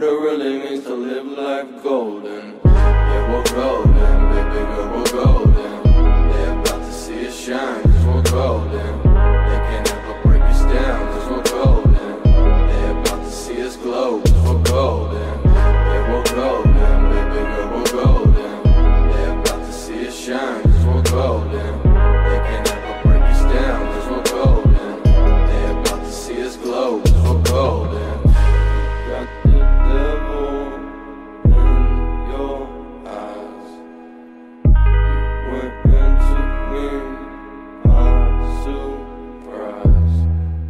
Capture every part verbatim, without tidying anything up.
what it really means to live life golden. Yeah, we're golden, baby girl, we're golden. They're about to see us shine, cause we're golden. They can't ever break us down, cause we're golden. They're about to see us glow, cause we're golden. Yeah, we're golden, baby girl, we're golden. They're about to see us shine, cause we're golden. They can't ever break us down, cause we're golden. They're about to see us glow, cause we're golden. Got the devil in your eyes. You went into me by surprise.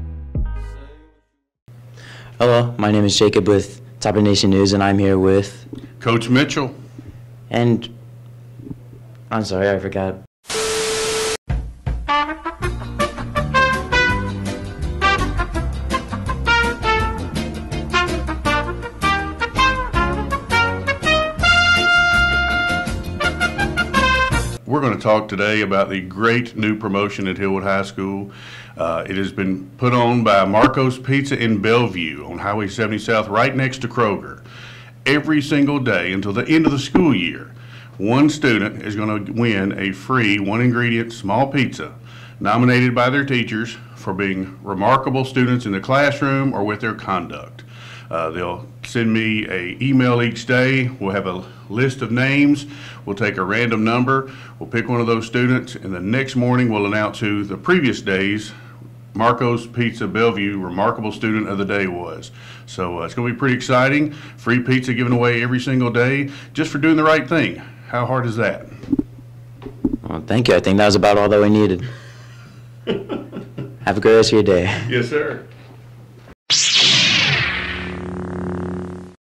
Hello, my name is Jacob with Top of Nation News, and I'm here with Coach Mitchell. And I'm sorry, I forgot. We're going to talk today about the great new promotion at Hillwood High School. Uh, it has been put on by Marco's Pizza in Bellevue on Highway seventy South, right next to Kroger. Every single day until the end of the school year, one student is going to win a free one-ingredient small pizza nominated by their teachers for being remarkable students in the classroom or with their conduct. Uh, they'll send me an email each day. We'll have a list of names. We'll take a random number. We'll pick one of those students, and the next morning we'll announce who the previous day's Marco's Pizza Bellevue Remarkable Student of the Day was. So uh, it's going to be pretty exciting. Free pizza given away every single day just for doing the right thing. How hard is that? Well, thank you. I think that was about all that we needed. Have a great rest of your day. Yes, sir.